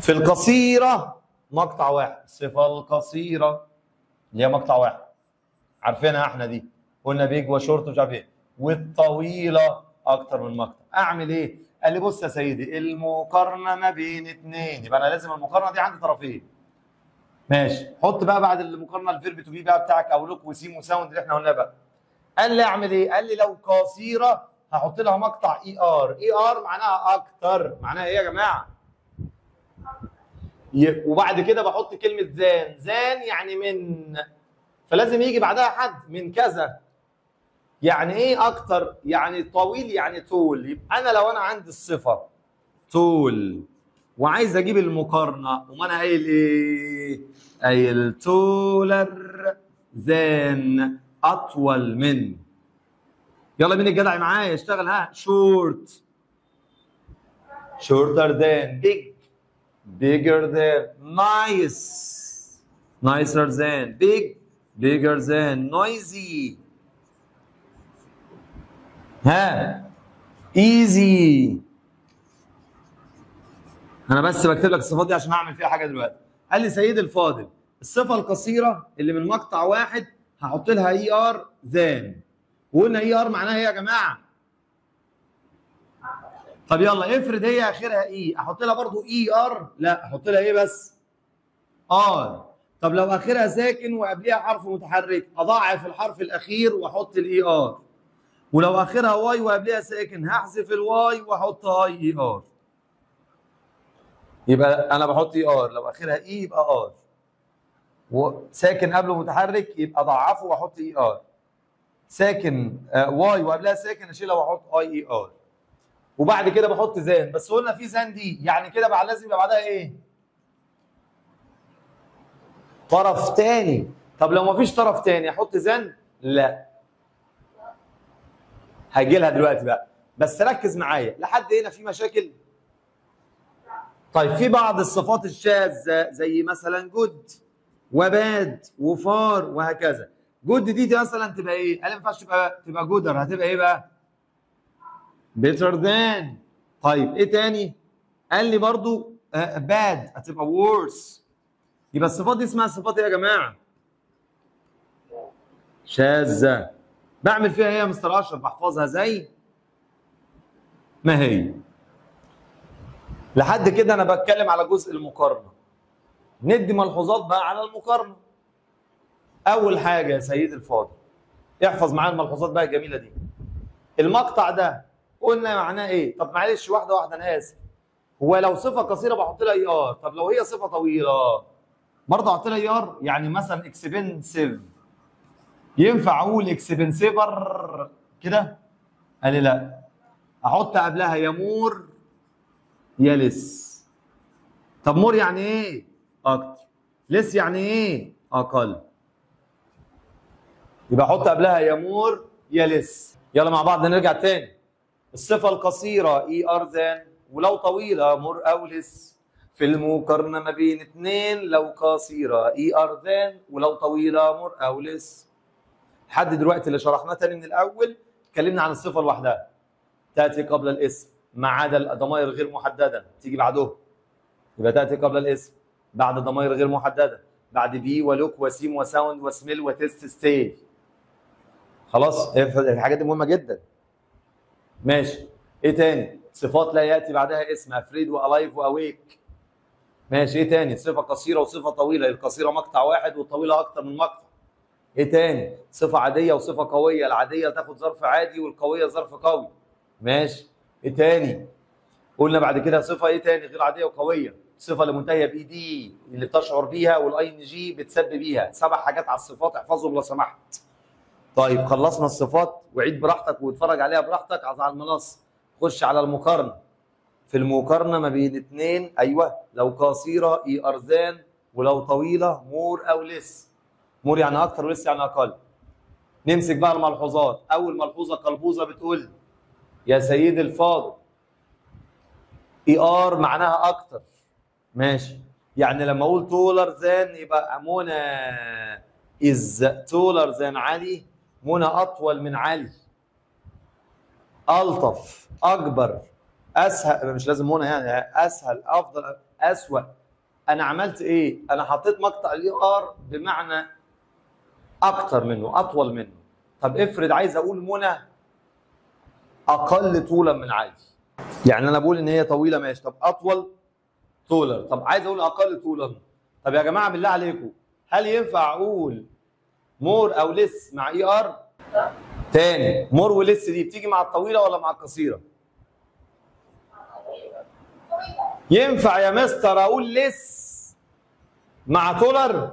في القصيرة مقطع واحد، الصفة القصيرة اللي هي مقطع واحد عارفينها احنا دي، قلنا بيج وشورت ومش عارف ايه، والطويلة أكتر من مقطع. أعمل إيه؟ قال لي بص يا سيدي المقارنة ما بين اتنين، يبقى أنا لازم المقارنة دي عندي طرفين. ماشي، حط بقى بعد المقارنة الفيرب تو بي بقى بتاعك أو لوك وسيم وساوند اللي احنا قلناه بقى. قال لي أعمل إيه؟ قال لي لو قصيرة هحط لها مقطع إي آر، إي آر معناها أكتر، معناها إيه يا جماعة؟ وبعد كده بحط كلمة زان، زان يعني من، فلازم يجي بعدها حد من كذا. يعني ايه اكتر؟ يعني طويل، يعني طول. يبقى انا لو انا عندي الصفه طول وعايز اجيب المقارنه، وما انا قايل ايه؟ قايل تولر ذان، اطول من. يلا مين الجدع معايا اشتغل؟ ها، شورت، شورتر ذان، بيج، bigger than، nice، nicer than، big، bigger than، noisy، ها، easy. انا بس بكتب لك الصفات دي عشان اعمل فيها حاجه دلوقتي. قال لي سيد الفاضل الصفه القصيره اللي من مقطع واحد هحط لها اي ار ذان، وقلنا اي ار معناها ايه يا جماعه؟ طب يلا افرض هي اخرها اي، احط لها برضو اي ار؟ لا، احط لها ايه بس؟ ار. طب لو اخرها ساكن وقبلها حرف متحرك اضاعف الحرف الاخير واحط الاي ار، ولو اخرها واي وقبلها ساكن هحذف الواي واحط اي ار. يبقى انا بحط اي ار، لو اخرها اي يبقى ار، وساكن قبله متحرك يبقى ضعفه واحط اي ار، ساكن واي وقبلها ساكن اشيلها واحط اي ار. وبعد كده بحط زان، بس قلنا في زان دي يعني كده بقى لازم يبقى بعدها ايه؟ طرف تاني. طب لو مفيش طرف تاني احط زان؟ لا، هاجي لها دلوقتي بقى، بس ركز معايا لحد هنا في مشاكل؟ طيب في بعض الصفات الشاذة زي مثلا جود وباد وفار وهكذا. جود دي مثلا تبقى ايه؟ قال ما ينفعش تبقى جودر، هتبقى ايه بقى؟ better than. طيب ايه تاني؟ قال لي برضو bad هتبقى worse. يبقى الصفات دي اسمها صفات ايه يا جماعه؟ شاذة. بعمل فيها ايه يا مستر اشرف؟ بحفظها زي ما هي. لحد كده انا بتكلم على جزء المقارنه. ندي ملحوظات بقى على المقارنه. اول حاجه يا سيدي الفاضل احفظ معايا الملحوظات بقى الجميله دي. المقطع ده قلنا معناه ايه؟ طب معلش واحده واحده انا اسف. هو لو صفه قصيره بحط لها اي ار، طب لو هي صفه طويله برضه احط لها اي ار؟ يعني مثلا اكسبنسيف ينفع اقول اكسبنسيفر كده؟ قال لي لا، احط قبلها يا مور يا لس. طب مور يعني ايه؟ اكتر. لس يعني ايه؟ اقل. يبقى احط قبلها يا مور يا لس. يلا مع بعض نرجع تاني. الصفة القصيرة اي ار ذان، ولو طويلة مور او لس. في المقارنة ما بين اتنين لو قصيرة اي ار ذان، ولو طويلة مور او لس. لحد دلوقتي اللي شرحناه تاني من الاول اتكلمنا عن الصفة لوحدها، تأتي قبل الاسم ما عدا الضمائر غير محددة تيجي بعده. يبقى تأتي قبل الاسم بعد ضمائر غير محددة، بعد بي ولوك وسيم وساوند وسميل وتست ستي. خلاص الحاجات دي مهمة جدا. ماشي. ايه تاني؟ صفات لا ياتي بعدها اسم، افريد والايف واويك. ماشي. ايه تاني؟ صفه قصيره وصفه طويله، القصيره مقطع واحد والطويله اكتر من مقطع. ايه تاني؟ صفه عاديه وصفه قويه، العاديه تاخد ظرف عادي والقويه ظرف قوي. ماشي. ايه تاني؟ قلنا بعد كده صفه ايه تاني غير عاديه وقويه؟ صفه اللي منتهيه باي دي اللي بتشعر بيها والاي ان جي بتسبب بيها. 7 حاجات على الصفات احفظهم لو سمحت. طيب خلصنا الصفات، وعيد براحتك واتفرج عليها براحتك على المنصه. خش على المقارنه. في المقارنه ما بين اتنين، ايوه لو قصيره اي ار ذان، ولو طويله مور او لس. مور يعني اكتر ولس يعني اقل. نمسك بقى الملحوظات. اول ملحوظه قلبوزه بتقول يا سيدي الفاضل اي ار معناها اكتر. ماشي. يعني لما اقول تولر ذان يبقى منى از تولر ذان علي، منى اطول من علي، الطف، اكبر، اسهل، مش لازم منى يعني، اسهل، افضل، اسوأ. انا عملت ايه؟ انا حطيت مقطع الاي ار بمعنى اكتر منه، اطول منه. طب افرض عايز اقول منى اقل طولا من علي، يعني انا بقول ان هي طويله ماشي، طب اطول طولا، طب عايز اقول اقل طولا. طب يا جماعه بالله عليكم، هل ينفع اقول مور او لس مع اي ار؟ تاني، مور ولس دي بتيجي مع الطويله ولا مع القصيره؟ ينفع يا مستر اقول لس مع تولر؟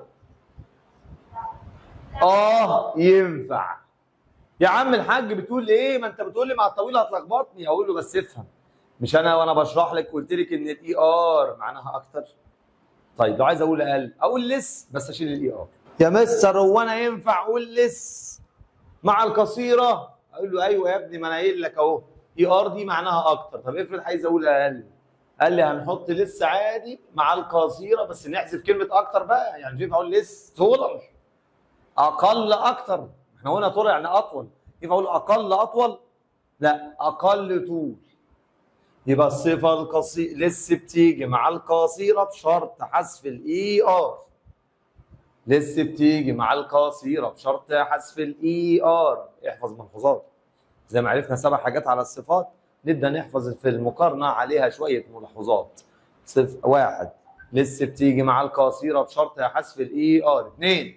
ينفع. يا عم الحاج بتقول ايه؟ ما انت بتقول لي مع الطويله هتلخبطني. اقول له بس افهم، مش انا وانا بشرح لك قلت لك ان الاي ار معناها اكتر؟ طيب لو عايز اقول اقل اقول لس بس اشيل الاي ار. يا مستر هو انا ينفع اقول لس مع القصيره؟ اقول له ايوه يا ابني، ما انا قايل لك اهو اي ار دي معناها اكتر. طب افرض عايز اقول اقل، قال لي هنحط لس عادي مع القصيره بس نحذف كلمه اكتر بقى. يعني مش ينفع اقول لس تولر اقل اكتر، احنا قلنا طول يعني اطول، ينفع اقول اقل اطول؟ لا، اقل طول. يبقى الصفه القصيره لسه بتيجي مع القصيره بشرط حذف الاي ار. لسه بتيجي مع القصيره بشرط حذف الاي ار. احفظ ملحوظات زي ما عرفنا 7 حاجات على الصفات، نبدا نحفظ في المقارنه عليها شويه ملاحظات. 1 لسه بتيجي مع القصيره بشرط حذف الاي ار. 2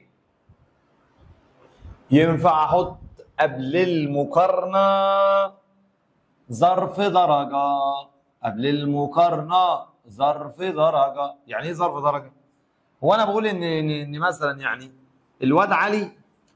ينفع احط قبل المقارنه ظرف درجه. قبل المقارنه ظرف درجه. يعني ايه ظرف درجه؟ هو انا بقول ان مثلا يعني الواد علي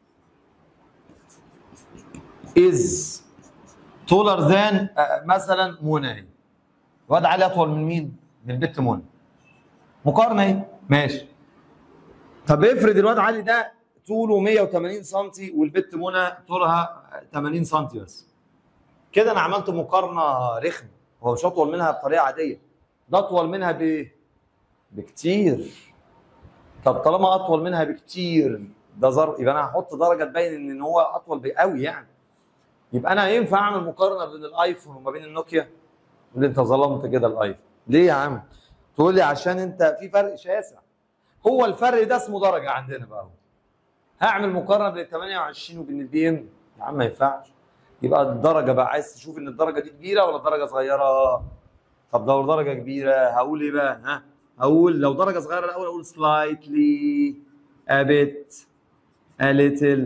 از تولر ذان مثلا منى. الواد علي اطول من مين؟ من البت منى. مقارنه اهي ماشي. طب افرض الواد علي ده طوله 180 سم والبت منى طولها 80 سم بس. كده انا عملت مقارنه رخمه. هو مش اطول منها بطريقه عاديه، ده اطول منها بايه؟ بكتير. طب طالما اطول منها بكتير ده يبقى انا هحط درجه تبين ان هو اطول قوي يعني. يبقى انا ينفع اعمل مقارنه بين الايفون وما بين النوكيا؟ اللي انت ظلمت كده الايفون ليه يا عم؟ تقول لي عشان انت في فرق شاسع. هو الفرق ده اسمه درجه عندنا بقى. هعمل مقارنه بين ال 28 وبين البي ام؟ يا عم ما ينفعش. يبقى الدرجه بقى عايز تشوف ان الدرجه دي كبيره ولا درجه صغيره؟ طب لو درجه كبيره هقول ايه بقى؟ هقول لو درجه صغيره الاول اقول slightly a bit a little.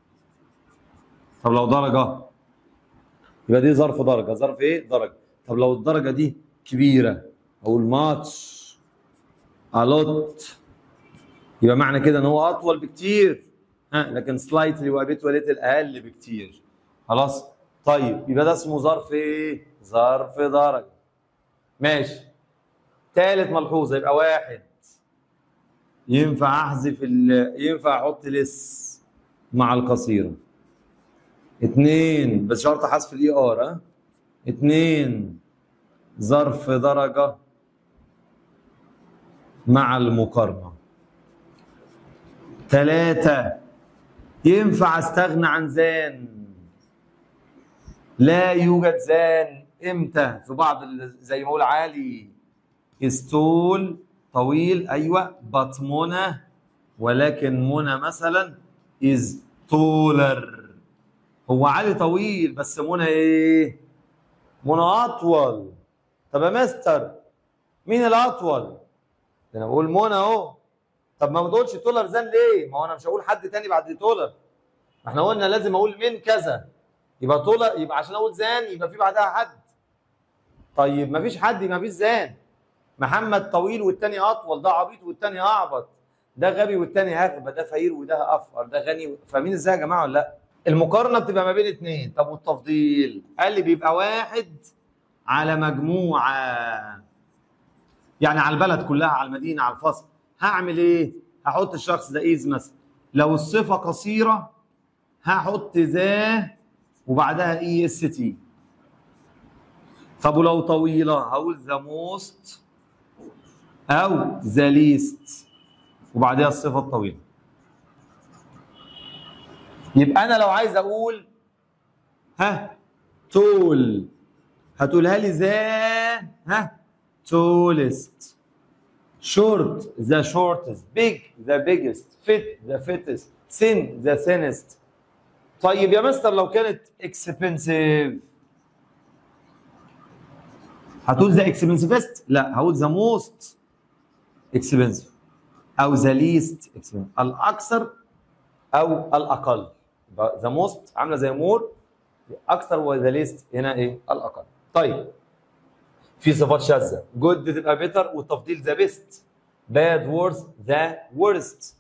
طب لو درجه يبقى دي ظرف درجه. ظرف ايه؟ درجه. طب لو الدرجه دي كبيره اقول much a lot. يبقى معنى كده ان هو اطول بكتير. لكن slightly وابيت وليتل اقل بكتير. خلاص؟ طيب يبقى ده اسمه ظرف ايه؟ ظرف درجه. ماشي. ثالث ملحوظه يبقى 1 ينفع احذف ينفع احط لس مع القصيره. 2 بس شرط حذف الاي ار. 2 ظرف درجه مع المقارنه. 3 ينفع استغنى عن ذان. لا يوجد ذان امتى؟ في بعض زي ما اقول علي استول طويل ايوه بات منى، ولكن منى مثلا از تولر. هو علي طويل بس منى ايه؟ منى اطول. طب يا مستر مين الاطول؟ ده انا بقول منى اهو. طب ما بتقولش تولر ذان ليه؟ ما هو انا مش هقول حد تاني بعد تولر. ما احنا قلنا لازم اقول من كذا. يبقى تولر، يبقى عشان اقول ذان يبقى في بعدها حد. طيب ما فيش حد، ما فيش ذان. محمد طويل والتاني اطول، ده عبيط والتاني اعبط، ده غبي والتاني اغبى، ده فقير وده افقر، ده غني. فاهمين ازاي يا جماعه ولا لا؟ المقارنه بتبقى ما بين 2. طب والتفضيل؟ قال لي بيبقى 1 على مجموعه، يعني على البلد كلها، على المدينه، على الفصل. هعمل ايه؟ هحط الشخص ده ايز مثلا. لو الصفه قصيره هحط ذا وبعدها اي اس تي. طب ولو طويله هقول ذا موست او ذا ليست وبعدها الصفه الطويله. يبقى انا لو عايز اقول تول هتقولها لي ذا تولست. short the shortest, big the biggest, fit the fittest, thin the thinnest. طيب يا مستر لو كانت expensive هتقول the expensive؟ لا، هقول the most expensive او the least expensive، الاكثر او الاقل. the most عامله زي more، اكثر، و the least هنا ايه؟ الاقل. طيب في صفات شاذه، good تبقى better، والتفضيل the best، bad worse the worst.